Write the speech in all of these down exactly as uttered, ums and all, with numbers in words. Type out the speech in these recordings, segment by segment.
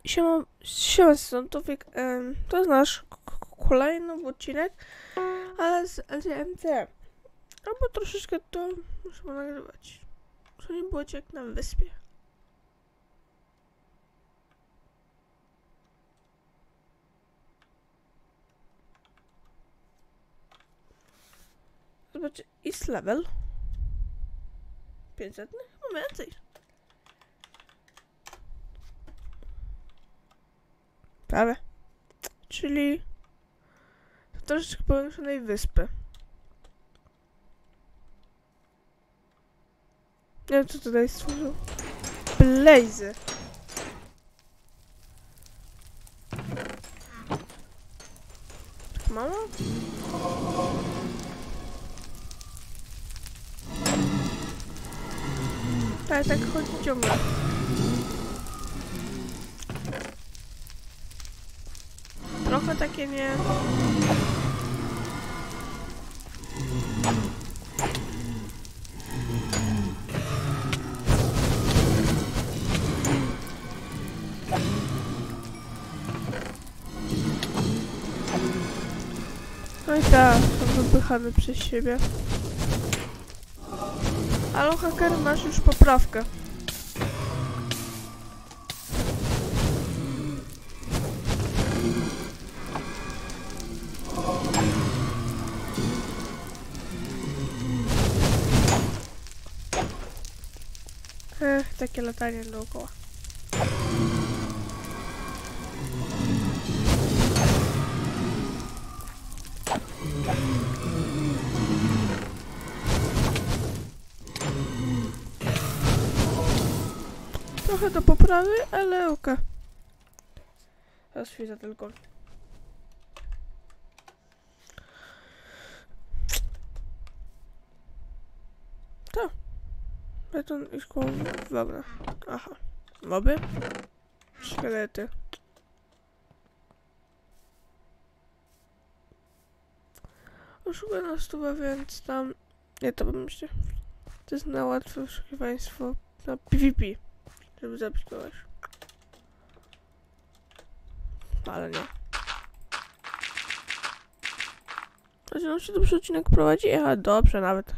Siema, siema, Sątowik, um, to jest nasz kolejny odcinek, ale z L G M C. Albo troszeczkę to musimy nagrywać. To nie było jak na wyspie. Zobaczcie, jest level. pięćset, no chyba więcej. Prawie. Czyli to troszeczkę powiększonej wyspy. Nie wiem, co tutaj stworzył. Blazy. Mama? Tak, tak chodzi ciągle. Trochę takie nie... No i tak, są wypychane przez siebie. Ale haker, masz już poprawkę. Ech, takie latanie dookoła. Trochę to poprawy, ale oka. Okay. Teraz chwilę tylko. To. Beton i szkoła. Dobra. Aha. Moby. Szkielety. Oszukuję na stówę, więc tam... Nie, to bym myślę. To jest na łatwe oszukiwaństwo na PvP. Żeby zabić kogoś. Ale nie. A czy nam się dobrze odcinek prowadzi? Aha, dobrze nawet.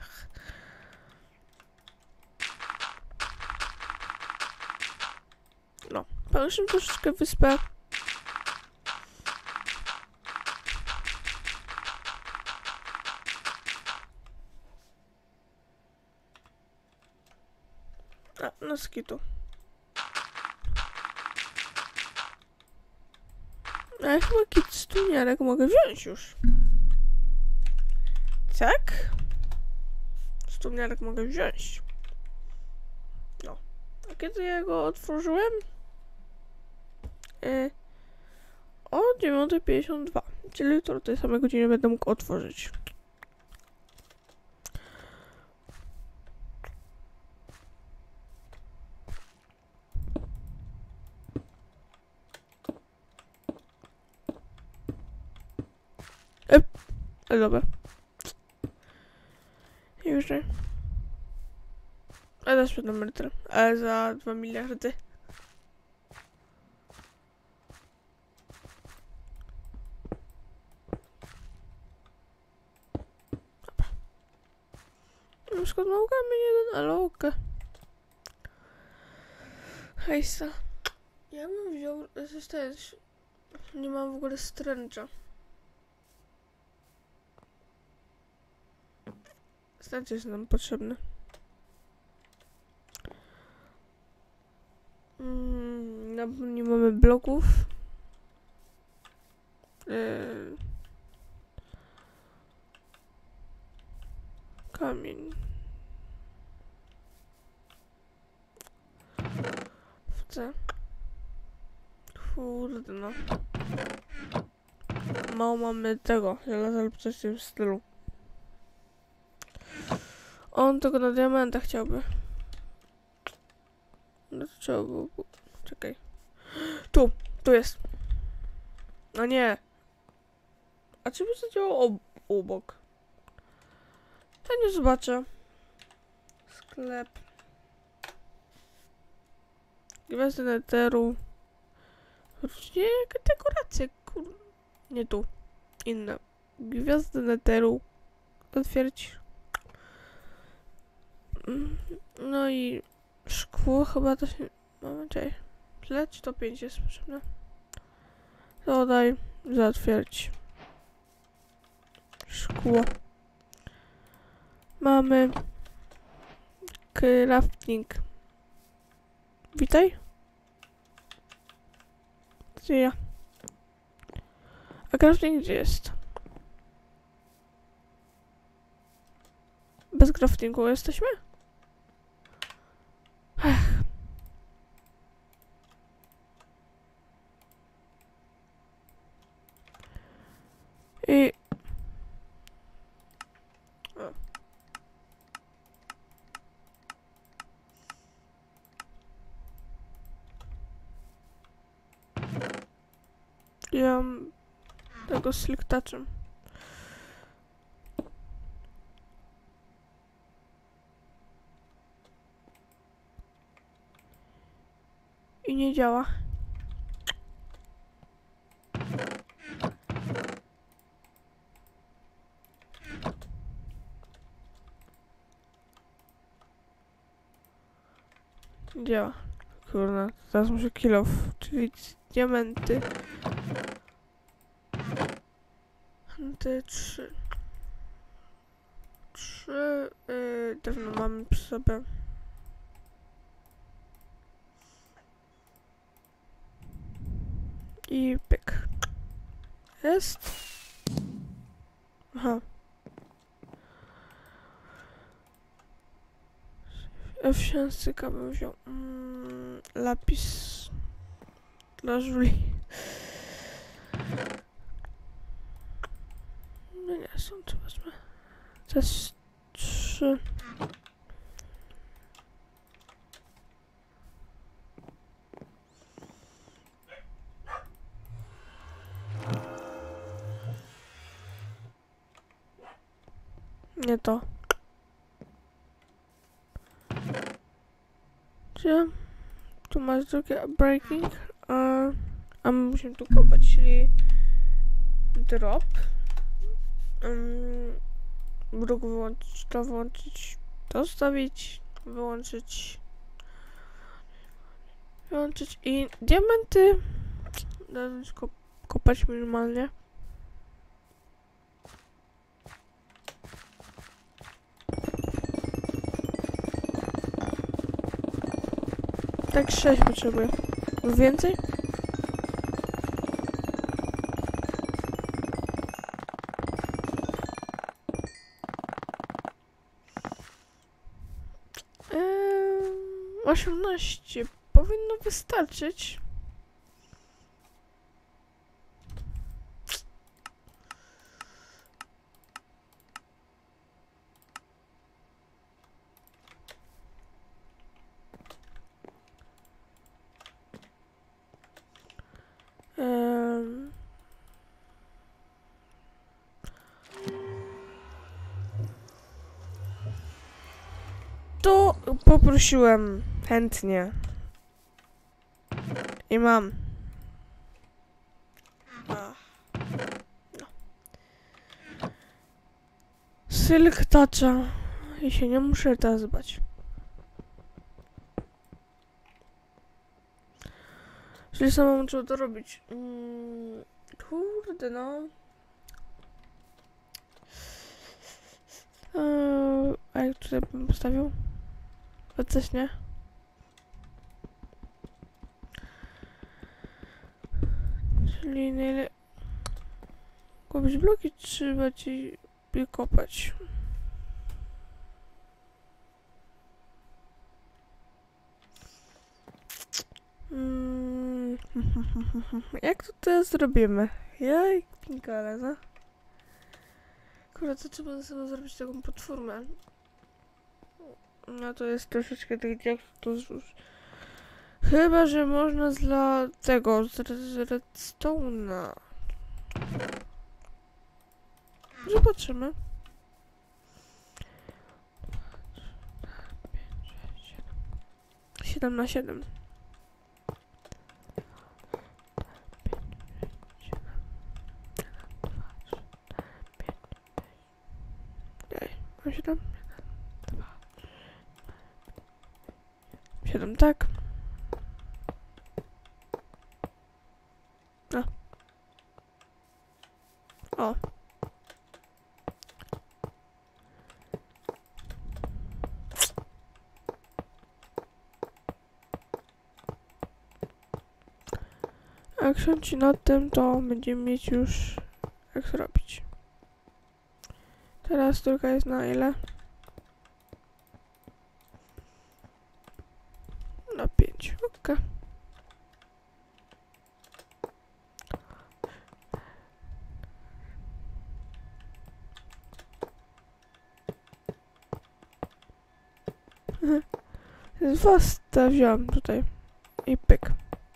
No, poruszmy troszeczkę wyspę. A, no skitu. A ja chyba kit stuniarek mogę wziąć już. Tak? Stuniarek mogę wziąć. No. A kiedy ja go otworzyłem? Yy, o dziewiąta pięćdziesiąt dwa. Czyli jutro o tej samej godzinie będę mógł otworzyć. E, e dobra. Już nie. A za sprzedam emeryturę. Ale za dwa miliardy. Na przykład mogę mi jeden, ale okej. Hejsa. Ja bym wziął resistance. Nie mam w ogóle stręcza. Stręcz jest nam potrzebny. Mm, no, nie mamy bloków. Yy. Kamień. Chcę. Kurde no. Mało mamy tego, żelaza lub coś w tym stylu. On tego na diamenta chciałby. No to trzeba było... Czekaj. Tu, tu jest. No nie. A czy by zadziałało ob obok? To nie zobaczę. Sklep. Gwiazdy Netheru. Nie, dekoracje, kur... Nie tu. Inne. Gwiazdy netheru. Otwierać. No i szkło chyba to się... Mamy, czekaj. Tyle czy to pięć jest potrzebne? Dodaj. Zatwierdzić. Szkło. Mamy... Crafting. Witaj. Gdzie ja? A crafting gdzie jest? Bez craftingu jesteśmy? Ech. I... O. Ja mam tego sliktaczem. I nie działa. Nie działa. Kurna, teraz muszę kill off, czyli diamenty. Te trzy. Trzy yy, drewno mamy przy sobie. I pyk. Jest. Aha. Owsiancyka bym wziął. Mm, lapis dla żuli. No nie, są to wezmę. To jest trzy. Nie to. Gdzie? Tu masz drugie breaking, a, a my musimy tu kopać, czyli drop. Um, Bruk wyłączyć, to włączyć, to zostawić, wyłączyć, wyłączyć i diamenty zacząć kop kopać minimalnie. Tak sześć potrzebuję. Więcej? Eee, osiemnaście powinno wystarczyć. Um, to poprosiłem chętnie. I mam. Ach. No. Silk toucha. I się nie muszę teraz bać. Czyli samemu trzeba to robić. Mm, kurde no. Eee, a jak tutaj bym postawił? To coś nie? Czyli najlepiej kupić bloki, trzeba ci je kopać. Mm. Jak to teraz zrobimy? Jaj, pinkale, no. Kurde, to trzeba sobie zrobić taką platformę. No to jest troszeczkę tych diaktów już. Chyba, że można z dla tego, z, z redstone'a. Zobaczymy. siedem na siedem. Mam siedem? Siedem, tak. No. O. Jak siądź nad tym, to będziemy mieć już jak zrobić. Teraz druga jest na ile? Na pięć. Ok. Z was to wziąłem tutaj. I pyk.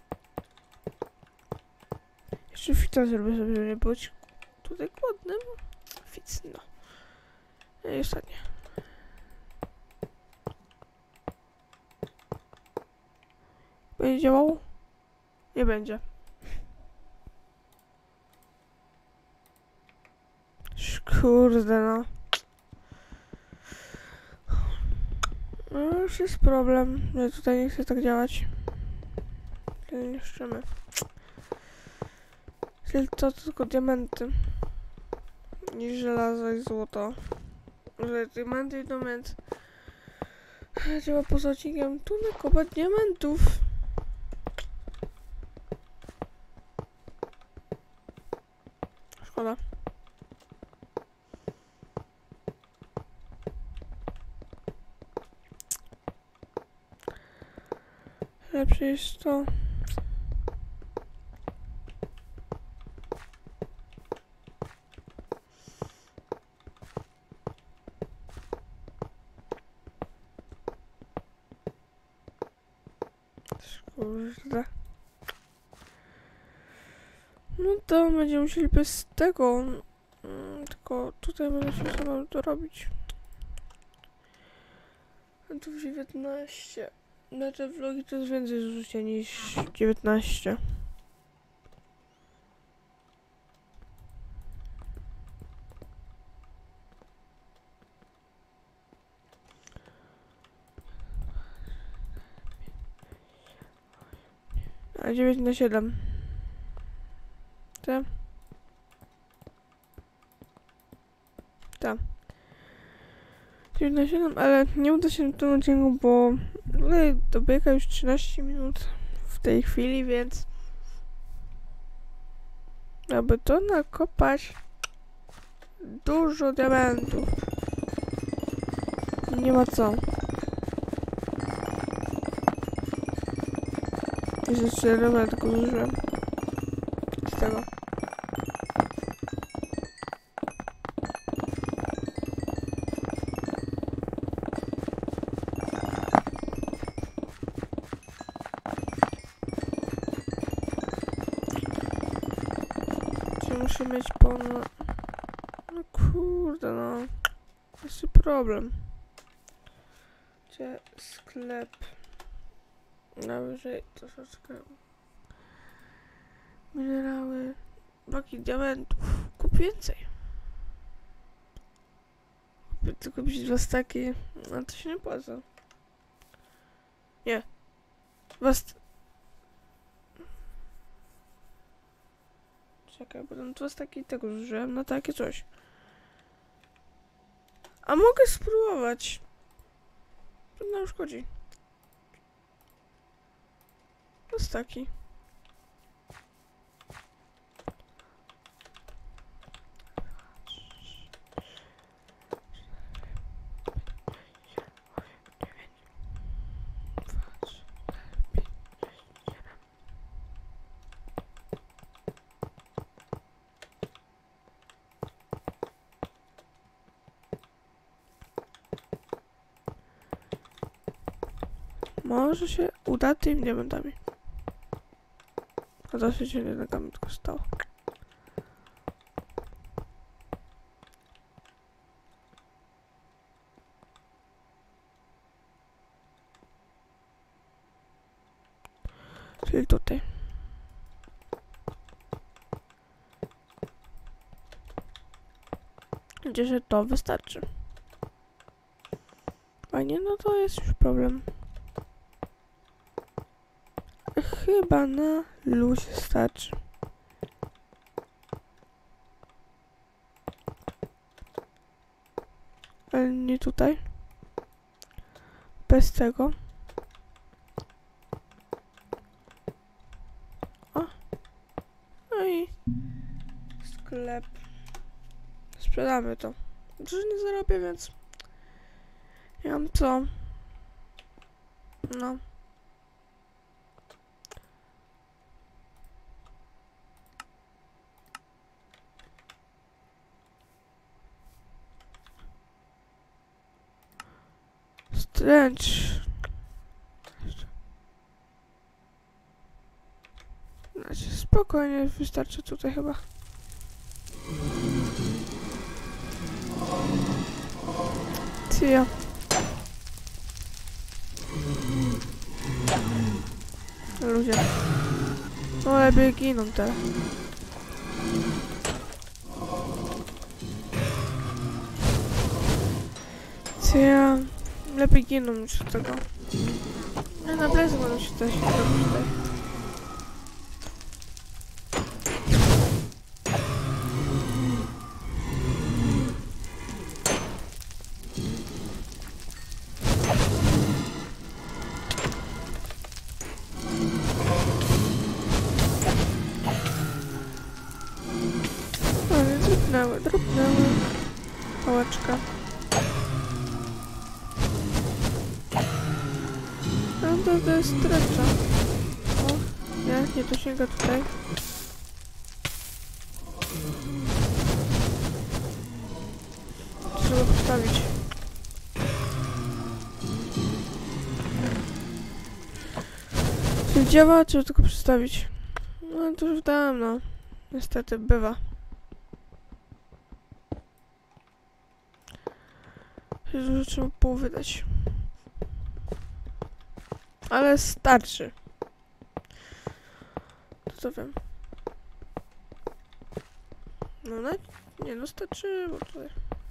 Jeszcze fita zrobię sobie, żeby nie być tutaj głodnym. Fic, no. I ostatnie. Będzie działało? Nie będzie. Kurde no. No już jest problem, że tutaj nie chce tak działać. Tyle niszczymy. Czyli to tylko diamenty. I żelazo i złoto. Że diamenty i diament. Trzeba poza odcinkiem tu nakopać diamentów. Szkoda. Lepsze jest to. Kurde. No to będziemy musieli bez tego. Mm, tylko tutaj będę się sam to robić. A tu dziewiętnaście. Na te vlogi to jest więcej zużycia niż dziewiętnaście. A dziewięć na siedem. Te. Tam. dziewięć na siedem, ale nie uda się na tym odcinku, bo tutaj dobiega już trzynaście minut w tej chwili, więc aby to nakopać dużo diamentów. Nie ma co. Jeszcze cztery tylko zużyłem z tego. Muszę mieć ponad... No kurde no. Jest problem. Gdzie sklep? Najwyżej troszeczkę. Minerały. Bloki diamentów. Kup więcej. Kupię tylko kupić dwa staki. A to się nie opłaca. Nie. Dwa st... Czekaj, bo tam dwa staki tego zużyłem na takie coś. A mogę spróbować. To nam szkodzi. Dwa staki. Może się uda tymi diamentami. A dosyć się jednego tylko stało. Czyli tutaj. Gdzie że to wystarczy. fajnie, no to jest już problem. Chyba na luzie starczy. Ale nie tutaj. Bez tego. O. No i sklep. Sprzedamy to. Przecież nie zarobię, więc nie mam co. No. Strange. Znaczy, spokojnie, wystarczy tutaj chyba. Cia. Ludzie. No lepiej giną teraz. Cia. Lepiej giną niż od tego. No na plecy będą się coś robić tutaj. Ale drobnęły, drobnęły. Pałeczka. No to, to jest strecza. O, nie, nie to sięga tutaj. Trzeba postawić. Czy działa, czy tylko przestawić? No to już dałem, no. Niestety, bywa. Dużo trzeba było wydać. Ale starczy. To co wiem. No nie, no starczy, bo tutaj.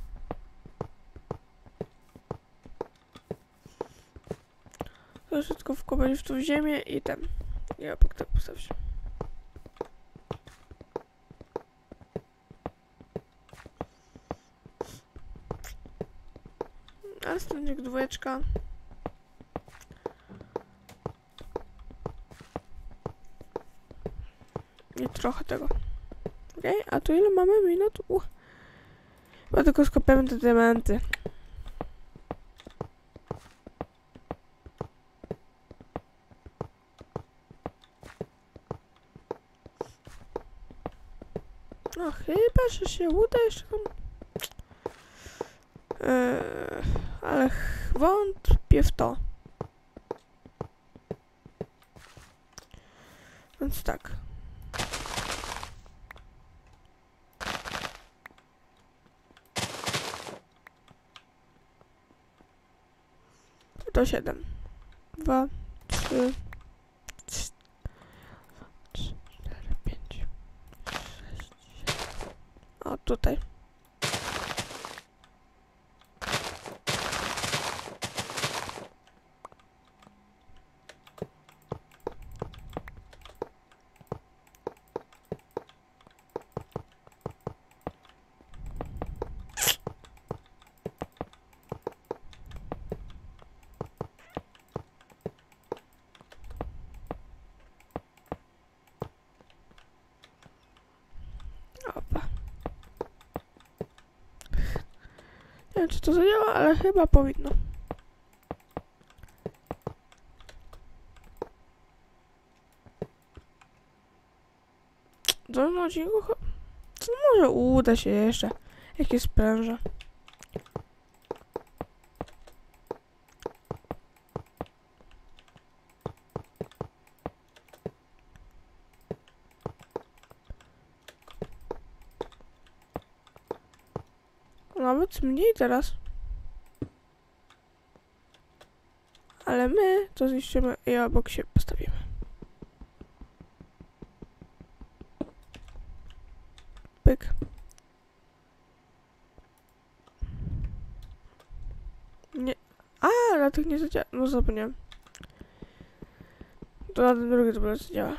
To wszystko wkopać w tą ziemię i ten. Ja obok tak postawić. A stąd dwójeczka. I trochę tego. Okej, okay, a tu ile mamy minut? Uh. Chyba tylko skopiemy te diamenty. No chyba, że się uda jeszcze tam. Eee, ale wątpię w to. Więc tak. To siedem. Dwa, trzy, cztery, pięć, sześć, siedem. O, tutaj. Opa. Nie wiem, czy to zadziała, ale chyba powinno. W tym odcinku to może uda się jeszcze. Jakie spręże. Nawet mniej teraz. Ale my to zniszczymy i obok się postawimy. Pyk. Nie. A, na tych nie zadziała. No zapomniałem. To na ten drugi to zadziała.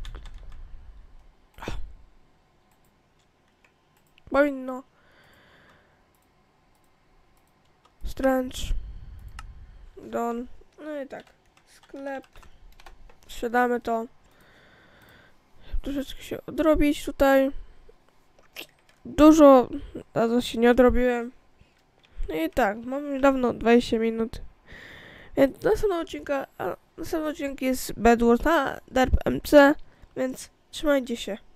Powinno. Strange. Don. No i tak. Sklep. Sprzedamy to. Troszeczkę się odrobić tutaj. Dużo, a to się nie odrobiłem. No i tak, mamy już dawno dwadzieścia minut. Więc następny odcinka, a następny odcinek jest Bedwars na Derp M C, więc trzymajcie się.